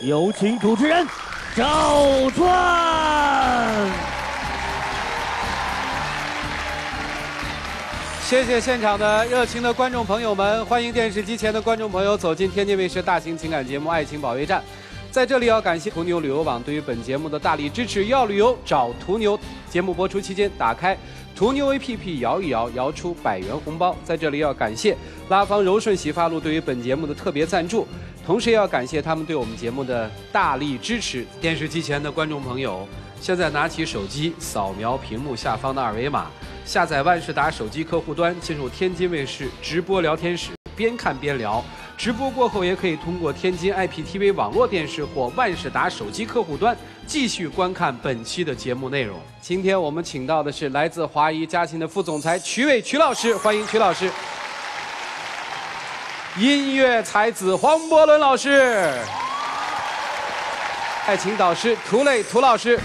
有请主持人赵传。 谢谢现场的热情的观众朋友们，欢迎电视机前的观众朋友走进天津卫视大型情感节目《爱情保卫战》。在这里要感谢途牛旅游网对于本节目的大力支持。要旅游找途牛。节目播出期间，打开途牛 APP 摇一摇，摇出100元红包。在这里要感谢拉芳柔顺洗发露对于本节目的特别赞助，同时也要感谢他们对我们节目的大力支持。电视机前的观众朋友，现在拿起手机，扫描屏幕下方的2维码，下载万事达手机客户端，进入天津卫视直播聊天室，边看边聊。直播过后，也可以通过天津 IPTV 网络电视或万事达手机客户端继续观看本期的节目内容。今天我们请到的是来自华谊嘉信的副总裁曲伟曲老师，欢迎曲老师。音乐才子黄伯伦老师，爱情导师涂磊涂老师。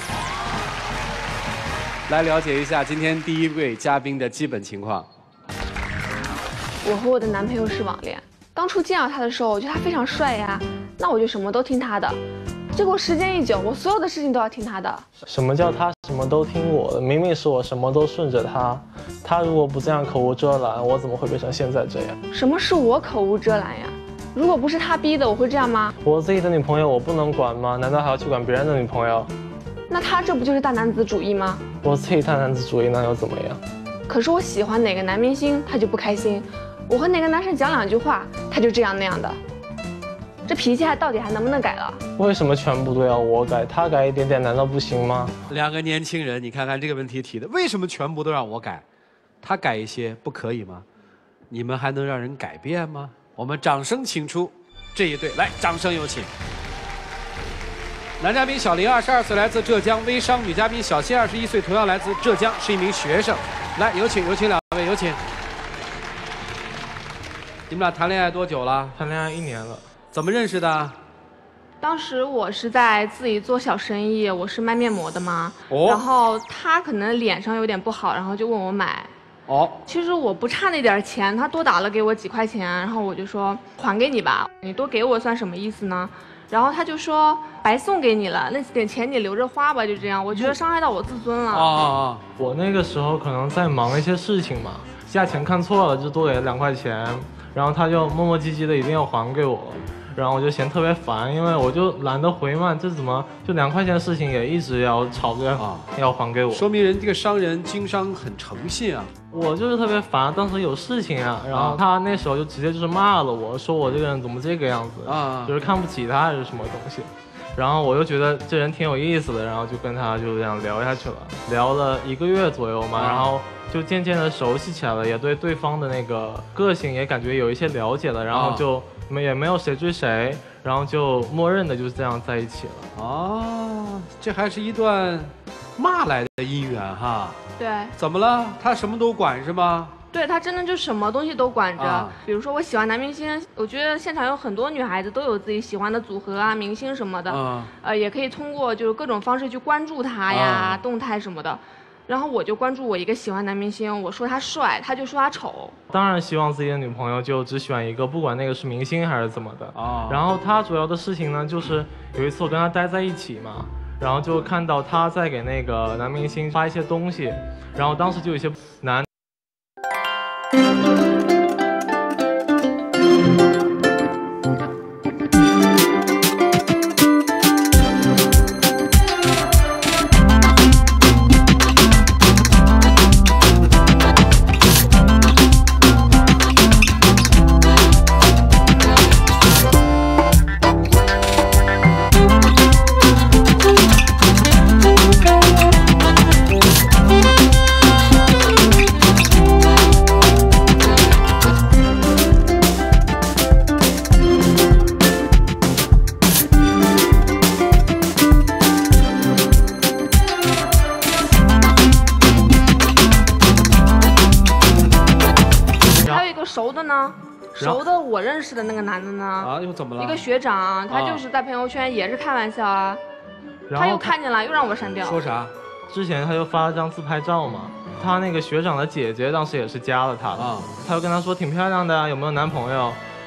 来了解一下今天第一位嘉宾的基本情况。 我和我的男朋友是网恋。当初见到他的时候，我觉得他非常帅呀，那我就什么都听他的。结果时间一久，我所有的事情都要听他的。 什么叫他什么都听我的？明明是我什么都顺着他。他如果不这样口无遮拦，我怎么会变成现在这样？ 什么是我口无遮拦呀？如果不是他逼的，我会这样吗？ 我自己的女朋友我不能管吗？难道还要去管别人的女朋友？ 那他这不就是大男子主义吗？ 我自己大男子主义，那又怎么样？ 可是我喜欢哪个男明星，他就不开心。我和哪个男生讲2句话，他就这样那样的，这脾气到底还能不能改了？ 为什么全部都要我改？他改一点点难道不行吗？ 两个年轻人，你看看这个问题提的，为什么全部都让我改？他改一些不可以吗？你们还能让人改变吗？我们掌声请出这一对，来，掌声有请。男嘉宾小林，22岁，来自浙江微商；女嘉宾小谢，21岁，同样来自浙江，是一名学生。来，有请2位，有请。你们俩谈恋爱多久了？ 谈恋爱1年了。 怎么认识的？ 当时我是在自己做小生意，我是卖面膜的嘛。 哦。 然后他可能脸上有点不好，然后就问我买。 哦。 其实我不差那点钱，他多打了给我几块钱，然后我就说还给你吧，你多给我算什么意思呢？然后他就说白送给你了，那点钱你留着花吧，就这样。我觉得伤害到我自尊了。 我那个时候可能在忙一些事情嘛，价钱看错了，就多给了2块钱。然后他就磨磨唧唧的一定要还给我，然后我就嫌特别烦，因为我就懒得回嘛，这怎么就2块钱的事情也一直要吵着要还给我， 说明人这个商人经商很诚信啊。 我就是特别烦，当时有事情啊，然后他那时候就直接就是骂了我，说我这个人怎么这个样子啊，就是看不起他还是什么东西。然后我就觉得这人挺有意思的，然后就跟他就这样聊下去了，聊了1个月左右嘛，然后就渐渐的熟悉起来了，也对对方的那个个性也感觉有一些了解了，然后就也没有谁追谁，然后就默认的就是这样在一起了。 哦，这还是一段骂来的姻缘哈。 对。 怎么了？他什么都管是吗？ 对，他真的就什么东西都管着。比如说我喜欢男明星，我觉得现场有很多女孩子都有自己喜欢的组合啊、明星什么的，也可以通过就是各种方式去关注他呀、动态什么的。然后我就关注我一个喜欢男明星，我说他帅，他就说他丑。 当然希望自己的女朋友就只选一个，不管那个是明星还是怎么的。然后他主要的事情呢，就是有一次我跟他待在一起嘛，然后就看到他在给那个男明星发一些东西，然后当时就有些男。 熟的我认识的那个男的呢？ 又怎么了？ 一个学长，他就是在朋友圈也是开玩笑啊，他又看见了，又让我删掉。 说啥？ 之前他就发了张自拍照嘛，他那个学长的姐姐当时也是加了他他就跟他说挺漂亮的，有没有男朋友？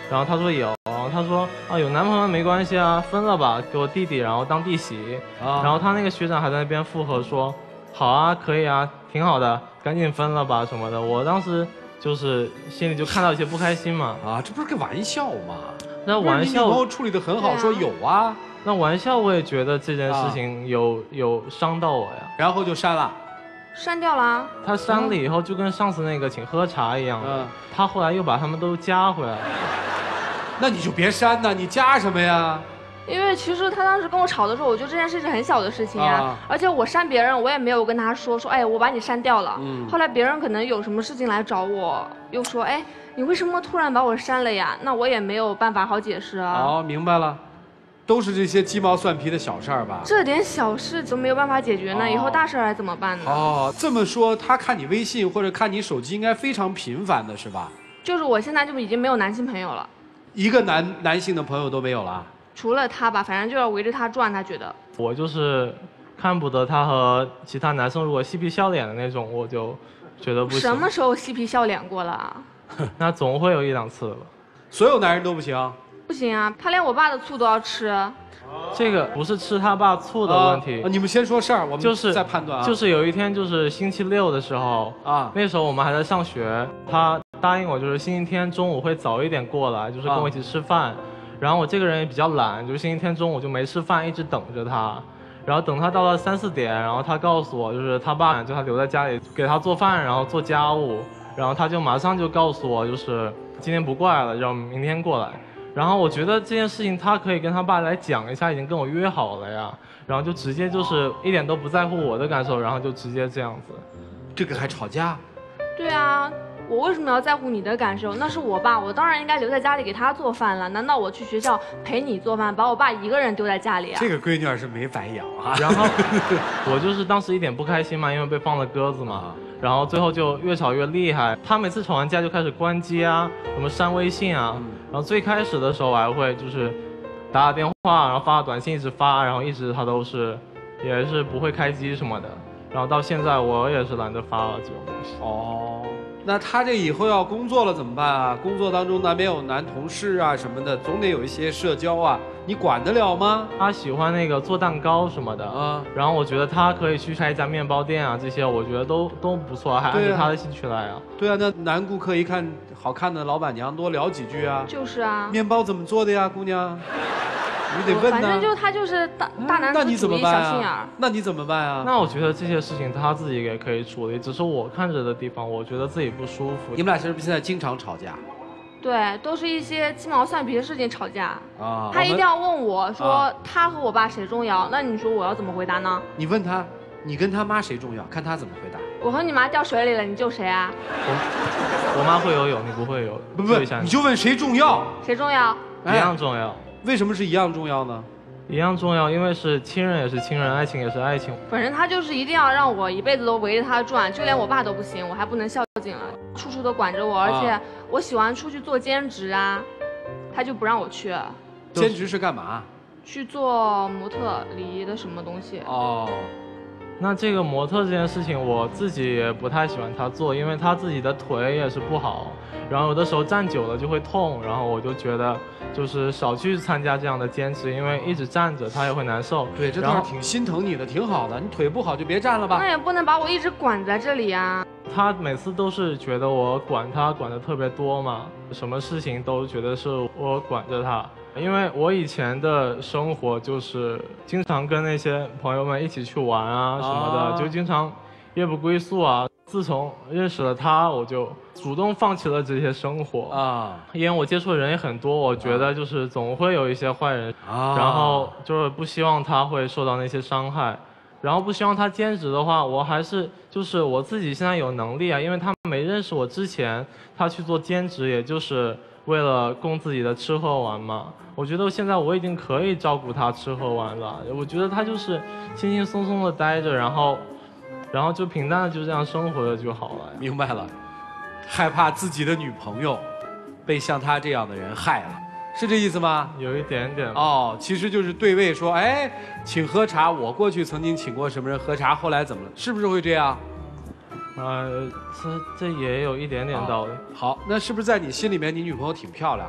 然后他说有，他说啊有男朋友没关系啊，分了吧，给我弟弟然后当弟媳。然后他那个学长还在那边附和说，好啊，可以啊，挺好的，赶紧分了吧什么的。我当时就是心里就看到一些不开心嘛。 这不是个玩笑吗？ 那玩笑， 你女朋友处理得很好，说有啊。 那玩笑我也觉得这件事情有伤到我呀。 然后就删了。 删掉了。 他删了以后就跟上次那个请喝茶一样，他后来又把他们都加回来了。 那你就别删呐，你加什么呀？ 因为其实他当时跟我吵的时候，我觉得这件事是很小的事情呀，而且我删别人，我也没有跟他说，哎，我把你删掉了。后来别人可能有什么事情来找我，又说，哎，你为什么突然把我删了呀？那我也没有办法好解释啊。 哦，明白了。都是这些鸡毛蒜皮的小事儿吧？ 这点小事都没有办法解决呢，以后大事还怎么办呢？ 这么说，他看你微信或者看你手机应该非常频繁的是吧？ 就是我现在就已经没有男性朋友了， 一个男性的朋友都没有了。 除了他吧，反正就要围着他转。他觉得我就是看不得他和其他男生如果嬉皮笑脸的那种，我就觉得不行。 什么时候嬉皮笑脸过了？ 那总会有一两次吧。 所有男人都不行？ 不行啊，他连我爸的醋都要吃。 这个不是吃他爸醋的问题。 你们先说事儿，我们再判断。 就是有一天就是星期六的时候那时候我们还在上学，他答应我就是星期天中午会早一点过来，就是跟我一起吃饭。然后我这个人也比较懒，就是星期天中午就没吃饭，一直等着他。然后等他到了3、4点，然后他告诉我，就是他爸叫他留在家里给他做饭，然后做家务。然后他就马上就告诉我，就是今天不过来了，让明天过来。然后我觉得这件事情他可以跟他爸来讲一下，已经跟我约好了呀。然后就直接就是一点都不在乎我的感受，然后就直接这样子。 这个还吵架？ 对啊。我为什么要在乎你的感受？那是我爸，我当然应该留在家里给他做饭了。难道我去学校陪你做饭，把我爸一个人丢在家里啊？ 这个闺女是没白养啊。 然后我就是当时一点不开心嘛，因为被放了鸽子嘛。然后最后就越吵越厉害，他每次吵完架就开始关机啊，什么删微信啊。然后最开始的时候还会就是打电话，然后发短信一直发，然后一直他都是也是不会开机什么的。然后到现在我也是懒得发了这种东西。 那他这以后要工作了怎么办啊？工作当中难免有男同事啊什么的，总得有一些社交啊，你管得了吗？ 他喜欢那个做蛋糕什么的然后我觉得他可以去开一家面包店啊，这些我觉得都不错，还按照他的兴趣来啊。 对啊，那男顾客一看好看的老板娘多聊几句啊。 就是啊。 面包怎么做的呀，姑娘？你得问反正就他就是大男子主义、小心眼儿。 那你怎么办啊？ 那我觉得这些事情他自己也可以处理，只是我看着的地方，我觉得自己不舒服。 你们俩是不是现在经常吵架？ 对，都是一些鸡毛蒜皮的事情吵架。他一定要问我说他和我爸谁重要？那你说我要怎么回答呢？ 你问他，你跟他妈谁重要？看他怎么回答。 我和你妈掉水里了，你救谁啊？ 我妈会游泳，你不会游。 不，你就问谁重要？ 谁重要？ 一样重要。 为什么是一样重要呢？ 一样重要，因为是亲人也是亲人，爱情也是爱情。 反正他就是一定要让我一辈子都围着他转，就连我爸都不行，我还不能孝敬了，处处都管着我，而且我喜欢出去做兼职啊，他就不让我去。 兼职是干嘛？ 去做模特里的什么东西。 那这个模特这件事情，我自己也不太喜欢他做，因为他自己的腿也是不好，然后有的时候站久了就会痛，然后我就觉得就是少去参加这样的兼职，因为一直站着他也会难受。 对，这倒是挺心疼你的，挺好的。你腿不好就别站了吧。 那也不能把我一直管在这里啊。 他每次都是觉得我管他管得特别多嘛，什么事情都觉得是我管着他。因为我以前的生活就是经常跟那些朋友们一起去玩啊什么的，就经常夜不归宿啊。自从认识了他，我就主动放弃了这些生活因为我接触的人也很多，我觉得就是总会有一些坏人然后就是不希望他会受到那些伤害。然后不希望他兼职的话，我还是就是我自己现在有能力啊，因为他没认识我之前，他去做兼职，也就是为了供自己的吃喝玩嘛。我觉得现在我已经可以照顾他吃喝玩了，我觉得他就是轻轻松松的待着，然后就平淡的就这样生活着就好了。 明白了，害怕自己的女朋友被像他这样的人害了。是这意思吗？ 有一点点其实就是对位说，哎，请喝茶，我过去曾经请过什么人喝茶，后来怎么了？是不是会这样？ 这也有一点点道理。 好，那是不是在你心里面，你女朋友挺漂亮的？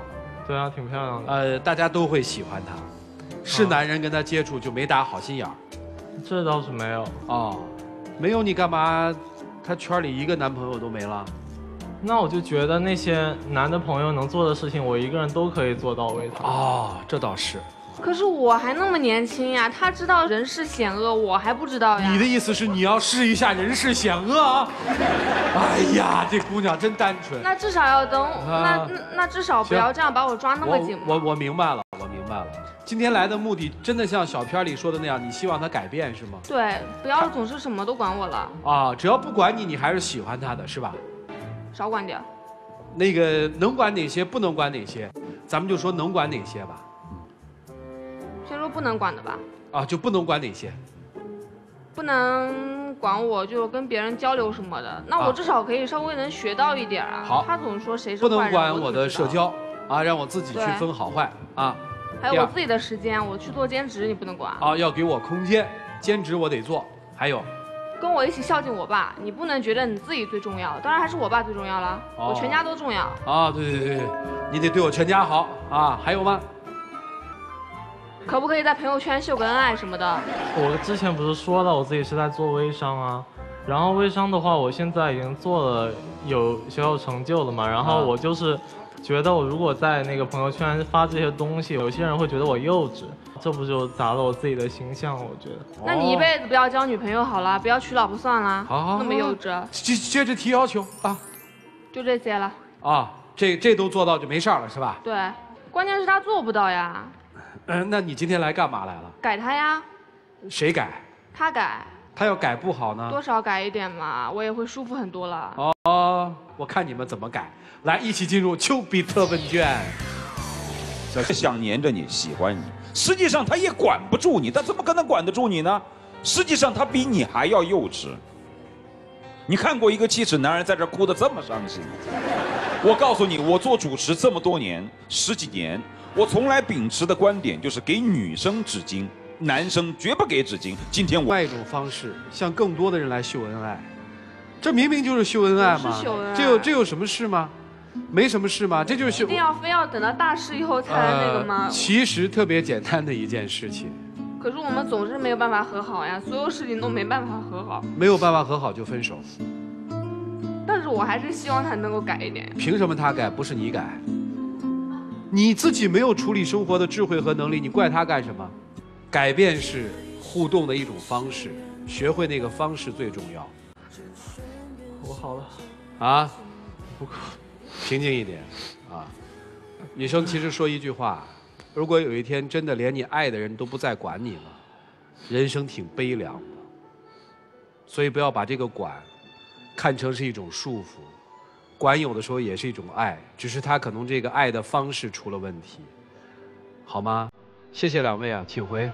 对啊，挺漂亮的。 大家都会喜欢她，是男人跟她接触就没打好心眼儿。 这倒是没有。 哦，没有你干嘛？她圈里一个男朋友都没了。 那我就觉得那些男的朋友能做的事情，我一个人都可以做到为他。 哦，这倒是。 可是我还那么年轻呀，他知道人世险恶，我还不知道呀。 你的意思是你要试一下人世险恶啊？哎呀，这姑娘真单纯。 那至少要等，那至少不要这样把我抓那么紧。 我明白了，我明白了。今天来的目的真的像小片里说的那样，你希望他改变是吗？ 对，不要总是什么都管我了。 啊，只要不管你，你还是喜欢他的是吧？ 少管点。 那个能管哪些，不能管哪些，咱们就说能管哪些吧。 先说不能管的吧。 啊，就不能管哪些？ 不能管我，就跟别人交流什么的。那我至少可以稍微能学到一点啊。 好。 他总说谁是坏人， 不能管我的社交啊，让我自己去分好坏啊。 还有我自己的时间，我去做兼职，你不能管。 啊，要给我空间，兼职我得做。还有。 跟我一起孝敬我爸，你不能觉得你自己最重要，当然还是我爸最重要了。我全家都重要。 啊，对，你得对我全家好啊。还有吗？ 可不可以在朋友圈秀个恩爱什么的？ 我之前不是说了，我自己是在做微商啊。然后微商的话，我现在已经做了有小小成就了嘛。然后我就是觉得，我如果在那个朋友圈发这些东西，有些人会觉得我幼稚。这不就砸了我自己的形象？我觉得。 那你一辈子不要交女朋友好了，不要娶老婆算了。 好， 那么幼稚。 接着提要求啊。 就这些了。 啊，这都做到就没事了是吧？ 对，关键是他做不到呀。 那你今天来干嘛来了？ 改他呀。 谁改？ 他改。 他要改不好呢？ 多少改一点嘛，我也会舒服很多了。 哦，我看你们怎么改。来，一起进入丘比特问卷。 小谢想黏着你，喜欢你。实际上他也管不住你，他怎么可能管得住你呢？实际上他比你还要幼稚。你看过一个70男人在这哭得这么伤心？我告诉你，我做主持这么多年，10几年，我从来秉持的观点就是给女生纸巾，男生绝不给纸巾。今天我换一种方式，向更多的人来秀恩爱，这明明就是秀恩爱嘛，这有什么事吗？没什么事吗？这就是秀。 一定要非要等到大事以后才能那个吗？ 其实特别简单的一件事情。 可是我们总是没有办法和好呀，所有事情都没办法和好。 没有办法和好就分手。 但是我还是希望他能够改一点。 凭什么他改，不是你改？你自己没有处理生活的智慧和能力，你怪他干什么？改变是互动的一种方式，学会那个方式最重要。 我好了。 啊？不可。平静一点，啊！女生其实说一句话，如果有一天真的连你爱的人都不再管你了，人生挺悲凉的。所以不要把这个管看成是一种束缚，管有的时候也是一种爱，只是他可能这个爱的方式出了问题，好吗？谢谢两位啊，请回。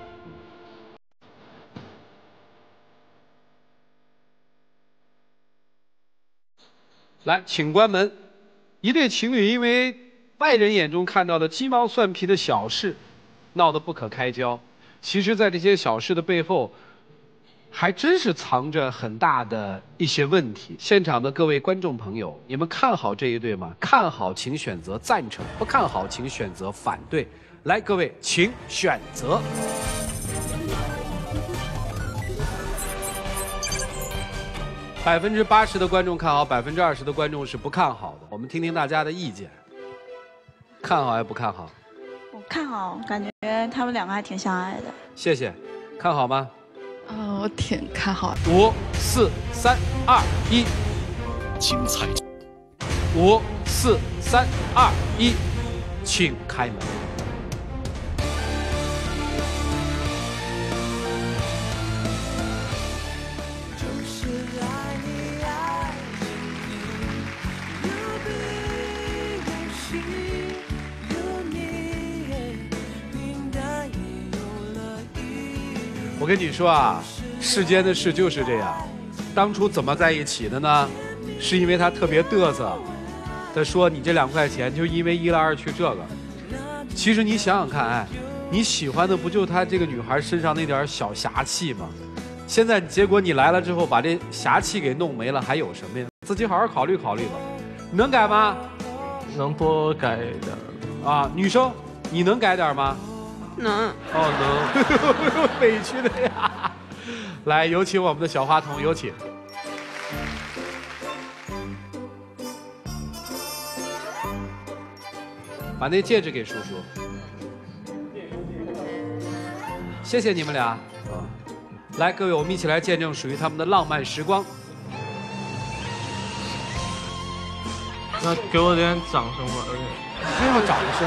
来，请关门。一对情侣因为外人眼中看到的鸡毛蒜皮的小事，闹得不可开交。其实，在这些小事的背后，还真是藏着很大的一些问题。现场的各位观众朋友，你们看好这一对吗？看好请选择赞成，不看好请选择反对。来，各位请选择。80%的观众看好，20%的观众是不看好的。我们听听大家的意见，看好还不看好？ 我看好，感觉他们两个还挺相爱的。 谢谢，看好吗？ 我挺看好。 5、4、3、2、1， 精彩。 5、4、3、2、1，请开门。我跟你说啊，世间的事就是这样。当初怎么在一起的呢？是因为他特别嘚瑟，他说你这2块钱就因为1来2去这个。其实你想想看，哎，你喜欢的不就他这个女孩身上那点小侠气吗？现在结果你来了之后把这侠气给弄没了，还有什么呀？自己好好考虑考虑吧。你能改吗？ 能多改一点。 啊，女生，你能改点吗？ 能。 哦，能。委屈的呀。来，有请我们的小花童，有请。把那戒指给叔叔。谢谢你们俩。来，各位，我们一起来见证属于他们的浪漫时光。 那给我点掌声吧， 不要掌声。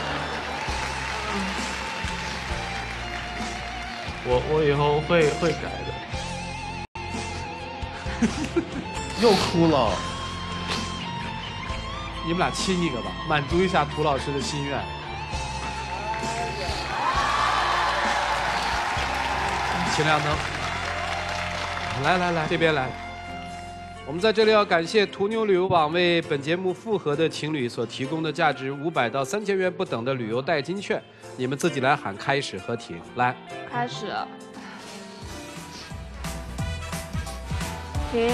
我以后会改的。 又哭了。 你们俩亲一个吧，满足一下涂老师的心愿。请亮灯。来，这边来。我们在这里要感谢途牛旅游网为本节目复合的情侣所提供的价值500到3000元不等的旅游代金券。你们自己来喊开始和停。来， 开始。停。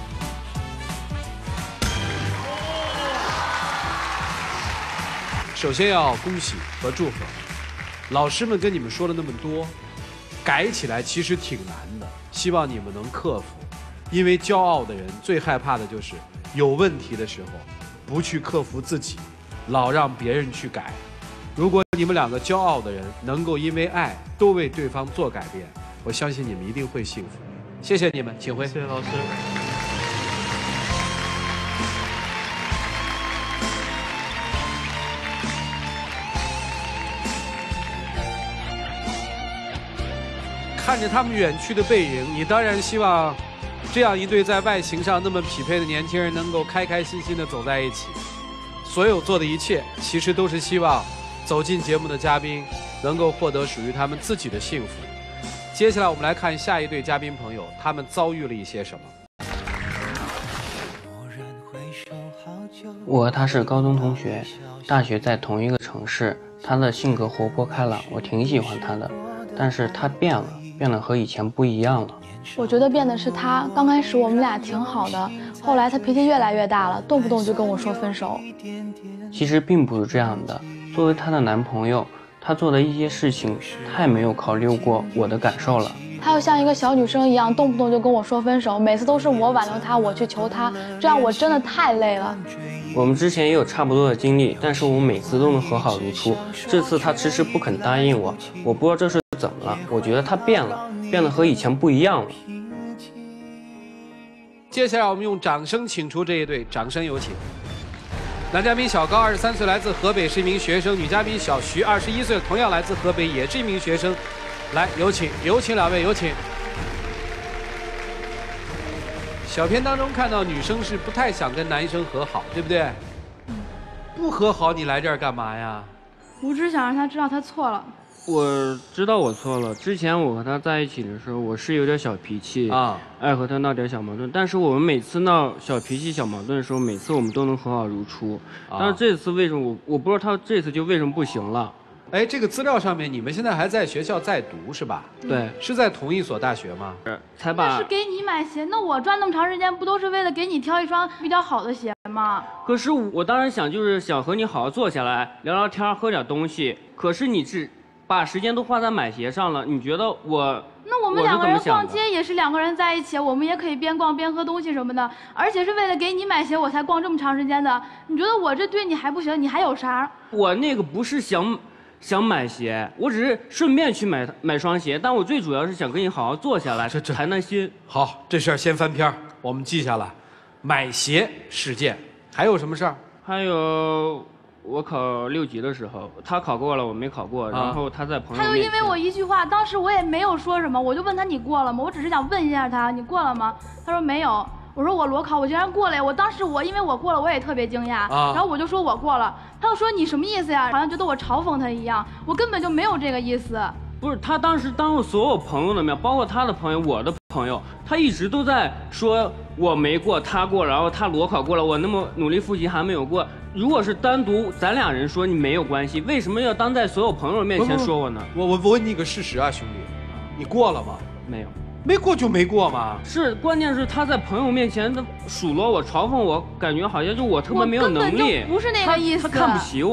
首先要恭喜和祝贺，老师们跟你们说了那么多，改起来其实挺难的，希望你们能克服。因为骄傲的人最害怕的就是有问题的时候不去克服自己，老让别人去改。如果你们两个骄傲的人能够因为爱都为对方做改变，我相信你们一定会幸福。谢谢你们，请回。 谢谢老师。 看着他们远去的背影，你当然希望这样一对在外形上那么匹配的年轻人能够开开心心地走在一起。所有做的一切，其实都是希望走进节目的嘉宾能够获得属于他们自己的幸福。接下来我们来看下一对嘉宾朋友，他们遭遇了一些什么。 我和他是高中同学，大学在同一个城市。他的性格活泼开朗，我挺喜欢他的，但是他变了和以前不一样了。 我觉得变的是他，刚开始我们俩挺好的，后来他脾气越来越大了，动不动就跟我说分手。 其实并不是这样的，作为他的男朋友，他做的一些事情太没有考虑过我的感受了。 他又像一个小女生一样，动不动就跟我说分手，每次都是我挽留他，我去求他，这样我真的太累了。 我们之前也有差不多的经历，但是我们每次都能和好如初。这次他迟迟不肯答应我，我不知道这是怎么了。我觉得他变了和以前不一样了。 接下来我们用掌声请出这一对，掌声有请。男嘉宾小高23岁，来自河北，是一名学生；女嘉宾小徐21岁，同样来自河北，也是一名学生。来，有请两位，有请。小片当中看到女生是不太想跟男生和好，对不对？不和好你来这儿干嘛呀？ 我只想让他知道他错了。 我知道我错了。之前我和他在一起的时候，我是有点小脾气啊，爱和他闹点小矛盾。但是我们每次闹小脾气、小矛盾的时候，每次我们都能和好如初。但是这次为什么我不知道他这次就为什么不行了？ 哎，这个资料上面你们现在还在学校在读是吧？ 对， 是在同一所大学吗？ 才把。 那是给你买鞋，那我转那么长时间，不都是为了给你挑一双比较好的鞋吗？ 可是我当然就是想和你好好坐下来聊聊天，喝点东西。可是你只把时间都花在买鞋上了，你觉得我？ 那我们两个人逛街也是两个人在一起，我们也可以边逛边喝东西什么的，而且是为了给你买鞋我才逛这么长时间的。你觉得我这对你还不行？你还有啥？ 我那个不是想买鞋，我只是顺便去买双鞋，但我最主要是想跟你好好坐下来，谈谈心。 好，这事儿先翻篇，我们记下了。买鞋事件，还有什么事儿？ 还有我考6级的时候，他考过了，我没考过，然后他在朋友面前。 他就因为我一句话，当时我也没有说什么，我就问他你过了吗？我只是想问一下他你过了吗？他说没有。我说我裸考，我竟然过了呀！我当时因为我过了，我也特别惊讶，然后我就说我过了，他就说你什么意思呀？好像觉得我嘲讽他一样，我根本就没有这个意思。 不是，他当时当着所有朋友的面，包括他的朋友、我的朋友，他一直都在说我没过，他过，然后他裸考过了，我那么努力复习还没有过。如果是单独咱俩人说你没有关系，为什么要当在所有朋友面前说我呢？ 我问你个事实啊，兄弟，你过了吗？ 没有。 没过就没过嘛。 是，关键是他在朋友面前他数落我、嘲讽我，感觉好像就我特别没有能力。 不是那个意思。 他看不起我。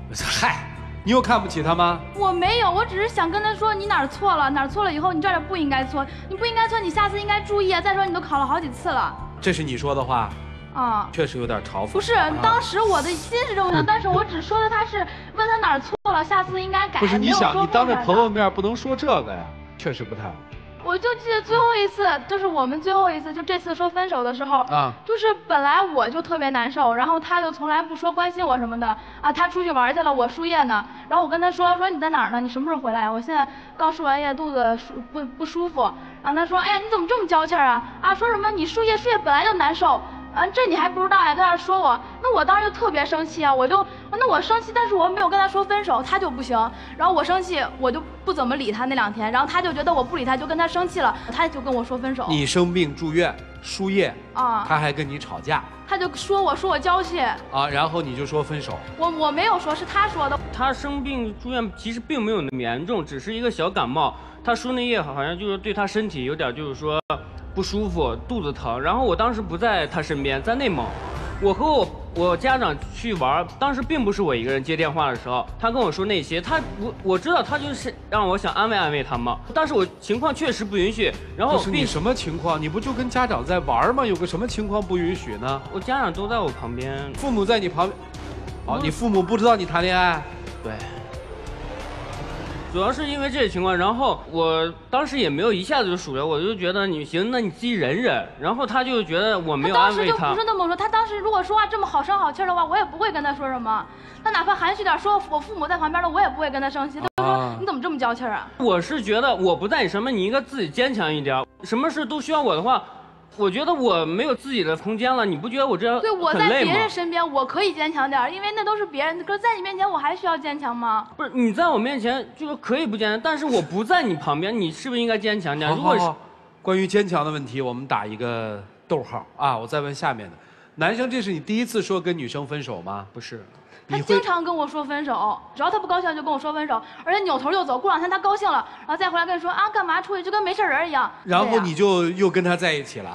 嗨，你有看不起他吗？ 我没有，我只是想跟他说你哪儿错了，哪儿错了以后你这儿不应该错，你不应该错，你下次应该注意啊。再说你都考了好几次了。 这是你说的话。啊，确实有点嘲讽。 不是，当时我的心是这么想，但是我只说的他是问他哪儿错了，下次应该改。 不是，你想，你当着朋友面不能说这个呀，确实不太好。 我就记得最后一次，就是我们最后一次，就这次说分手的时候啊，就是本来我就特别难受，然后他就从来不说关心我什么的啊，他出去玩去了，我输液呢，然后我跟他说你在哪儿呢？你什么时候回来？我现在刚输完液，肚子不舒服。然后他说，哎呀，你怎么这么娇气啊？啊，说什么你输液本来就难受。啊，这你还不知道呀？在那说我，那我当时就特别生气啊！我生气，但是我没有跟他说分手，他就不行。然后我生气，我就不怎么理他那2天，然后他就觉得我不理他，就跟他生气了，他就跟我说分手。 你生病住院输液啊，他还跟你吵架， 他就说我娇气啊，然后你就说分手。 我没有说，是他说的。 他生病住院其实并没有那么严重，只是一个小感冒。他输那液好像就是对他身体有点就是说。不舒服，肚子疼，然后我当时不在他身边，在内蒙，我和我家长去玩，当时并不是我一个人接电话的时候，他跟我说那些，我知道他就是让我想安慰安慰他嘛，但是我情况确实不允许，然后你什么情况？你不就跟家长在玩吗？有个什么情况不允许呢？ 我家长都在我旁边， 父母在你旁边，哦，你父母不知道你谈恋爱？ 对。主要是因为这个情况，然后我当时也没有一下子就数着，我就觉得你行，那你自己忍忍。然后他就觉得我没有安慰他。 当时就不是那么说，他当时如果说话这么好声好气的话，我也不会跟他说什么。他哪怕含蓄点说我父母在旁边了，我也不会跟他生气。他说你怎么这么娇气啊？ 我是觉得我不在你身边，你应该自己坚强一点。什么事都需要我的话。我觉得我没有自己的空间了，你不觉得我这样很累吗？ 对，我在别人身边我可以坚强点，因为那都是别人。可是在你面前我还需要坚强吗？ 不是，你在我面前就是可以不坚强，但是我不在你旁边，你是不是应该坚强点？如果是关于坚强的问题，我们打一个逗号啊！我再问下面的，男生，这是你第一次说跟女生分手吗？ 不是。 他经常跟我说分手，只要他不高兴就跟我说分手，而且扭头就走。过2天他高兴了，然后再回来跟你说啊干嘛出去，就跟没事人一样。 然后你就又跟他在一起了。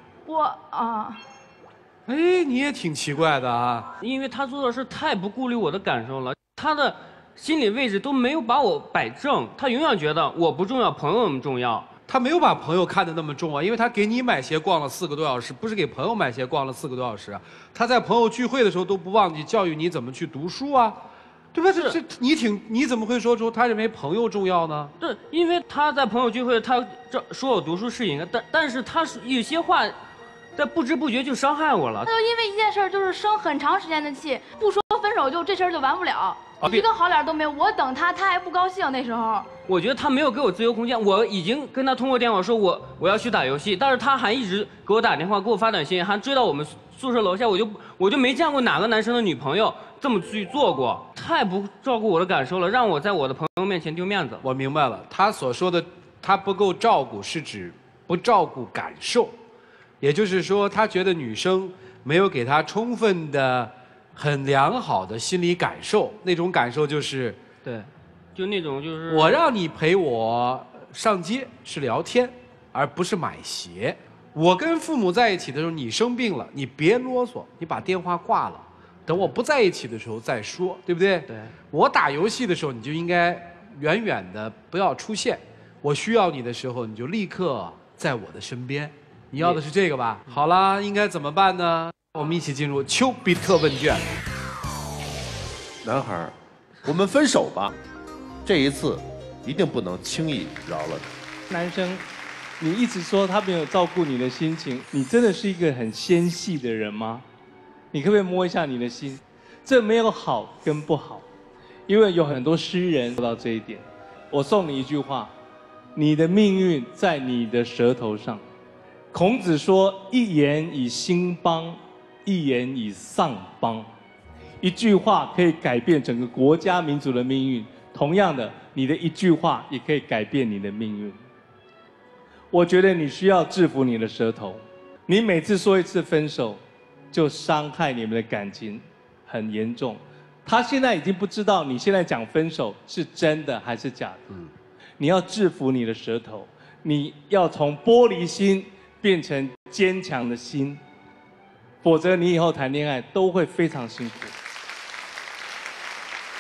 哎，你也挺奇怪的啊！ 因为他做的事太不顾虑我的感受了，他的心理位置都没有把我摆正，他永远觉得我不重要，朋友们重要。 他没有把朋友看得那么重啊，因为他给你买鞋逛了4个多小时，不是给朋友买鞋逛了4个多小时啊。他在朋友聚会的时候都不忘记教育你怎么去读书啊，对吧？这你怎么会说出他认为朋友重要呢？ 对，因为他在朋友聚会，他说我读书是应该，但是他有些话。在不知不觉就伤害我了。 他就因为一件事就是生很长时间的气，不说分手就这事儿就完不了，一个好脸都没有。我等他，他还不高兴那时候。 我觉得他没有给我自由空间，我已经跟他通过电话说我要去打游戏，但是他还一直给我打电话，给我发短信，还追到我们宿舍楼下，我就没见过哪个男生的女朋友这么去做过，太不照顾我的感受了，让我在我的朋友面前丢面子。 我明白了，他所说的他不够照顾，是指不照顾感受。也就是说，他觉得女生没有给他充分的、很良好的心理感受，那种感受就是， 对，就那种就是我让你陪我上街是聊天，而不是买鞋。我跟父母在一起的时候，你生病了，你别啰嗦，你把电话挂了，等我不在一起的时候再说，对不对？ 对。 我打游戏的时候，你就应该远远的不要出现，我需要你的时候，你就立刻在我的身边。你要的是这个吧？好啦，应该怎么办呢？我们一起进入丘比特问卷。 男孩，我们分手吧，这一次一定不能轻易饶了你。 男生，你一直说他没有照顾你的心情，你真的是一个很纤细的人吗？你可不可以摸一下你的心？这没有好跟不好，因为有很多诗人说到这一点。我送你一句话：你的命运在你的舌头上。孔子说：“一言以兴邦，一言以丧邦。”一句话可以改变整个国家民族的命运。同样的，你的一句话也可以改变你的命运。我觉得你需要制服你的舌头。你每次说一次分手，就伤害你们的感情很严重。他现在已经不知道你现在讲分手是真的还是假的。你要制服你的舌头，你要从玻璃心变成坚强的心，否则你以后谈恋爱都会非常辛苦。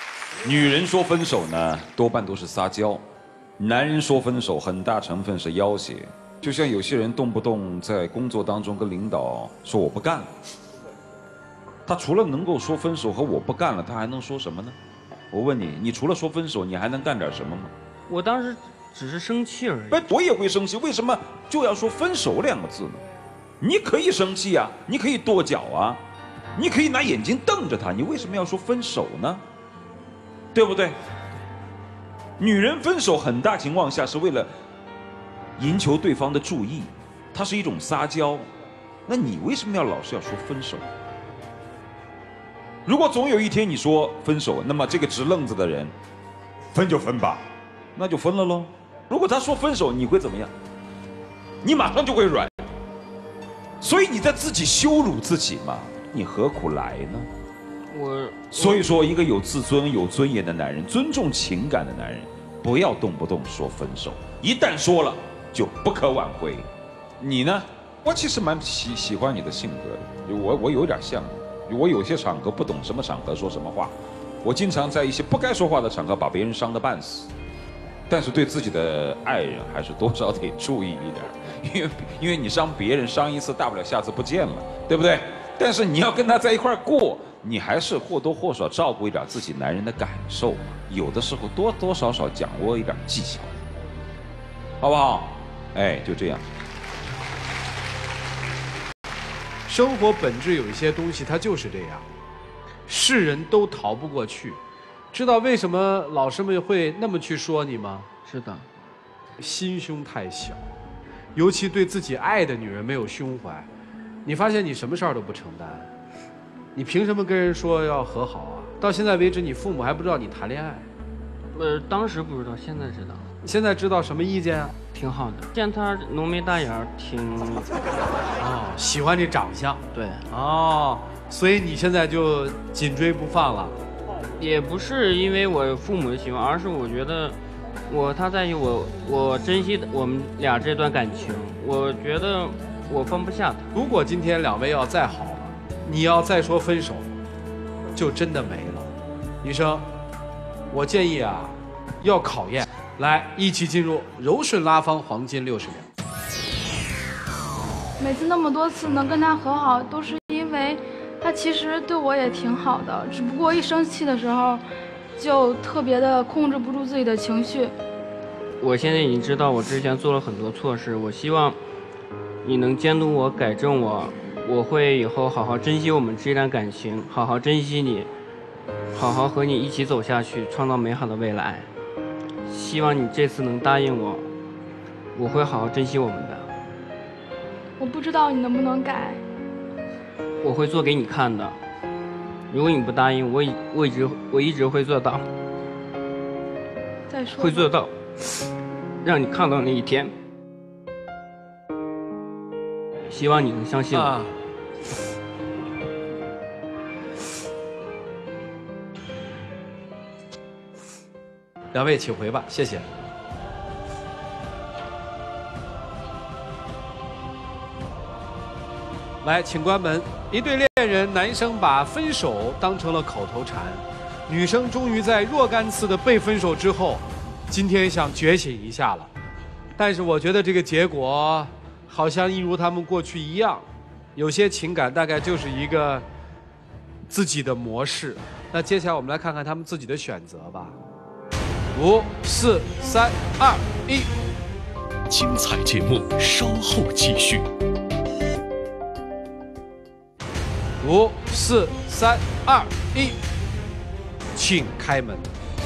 女人说分手呢，多半都是撒娇；男人说分手，很大成分是要挟。就像有些人动不动在工作当中跟领导说我不干了，他除了能够说分手和我不干了，他还能说什么呢？我问你，你除了说分手，你还能干点什么吗？ 我当时只是生气而已。 我也会生气，为什么就要说分手2个字呢？你可以生气啊，你可以跺脚啊，你可以拿眼睛瞪着他，你为什么要说分手呢？对不对？女人分手很大情况下是为了赢求对方的注意，它是一种撒娇。那你为什么要老是要说分手？如果总有一天你说分手，那么这个直愣子的人，分就分吧，那就分了喽。如果他说分手，你会怎么样？你马上就会软。所以你在自己羞辱自己嘛，你何苦来呢？所以说，一个有自尊、有尊严的男人，尊重情感的男人，不要动不动说分手，一旦说了就不可挽回。你呢？我其实蛮喜欢你的性格的，我有点像你，我有些场合不懂什么场合说什么话，我经常在一些不该说话的场合把别人伤得半死，但是对自己的爱人还是多少得注意一点，因为你伤别人伤一次，大不了下次不见了，对不对？但是你要跟他在一块过，你还是或多或少照顾一点自己男人的感受，有的时候多多少少掌握一点技巧，好不好？哎，就这样。 生活本质有一些东西它就是这样，是人都逃不过去。知道为什么老师们会那么去说你吗？ 是的， 心胸太小，尤其对自己爱的女人没有胸怀。你发现你什么事儿都不承担，你凭什么跟人说要和好啊？到现在为止，你父母还不知道你谈恋爱。 当时不知道，现在知道。 现在知道什么意见啊？ 挺好的，见他浓眉大眼儿，挺喜欢这长相。 对。 所以你现在就紧追不放了。 也不是因为我父母的喜欢，而是我觉得他在意我珍惜我们俩这段感情，我觉得我放不下他。 如果今天两位要再好了，你要再说分手，就真的没了。女生，我建议啊，要考验。来，一起进入柔顺拉芳黄金60秒。 每次那么多次能跟他和好，都是因为他其实对我也挺好的，只不过一生气的时候，就特别的控制不住自己的情绪。 我现在已经知道我之前做了很多错事，我希望你能监督我、改正我，我会以后好好珍惜我们这段感情，好好珍惜你，好好和你一起走下去，创造美好的未来。希望你这次能答应我，我会好好珍惜我们的。 我不知道你能不能改， 我会做给你看的。如果你不答应，我一直会做到。 再说。 会做到，让你看到那一天。希望你能相信我。 两位请回吧，谢谢。来，请关门。一对恋人，男生把分手当成了口头禅，女生终于在若干次的被分手之后，今天想觉醒一下了。但是我觉得这个结果好像一如他们过去一样，有些情感大概就是一个自己的模式。那接下来我们来看看他们自己的选择吧。5、4、3、2、1， 精彩节目稍后继续。 5、4、3、2、1，请开门。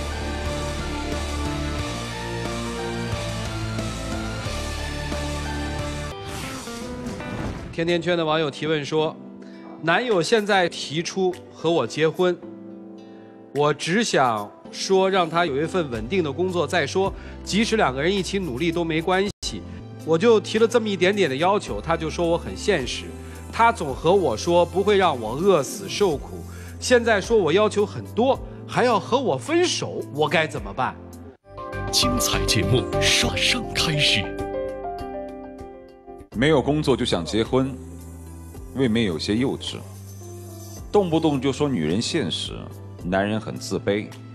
甜甜圈的网友提问说：“男友现在提出和我结婚，我只想说让他有一份稳定的工作再说，即使两个人一起努力都没关系。我就提了这么一点点的要求，他就说我很现实。他总和我说不会让我饿死受苦，现在说我要求很多，还要和我分手，我该怎么办？” 精彩节目马上开始。 没有工作就想结婚，未免有些幼稚。动不动就说女人现实，男人很自卑。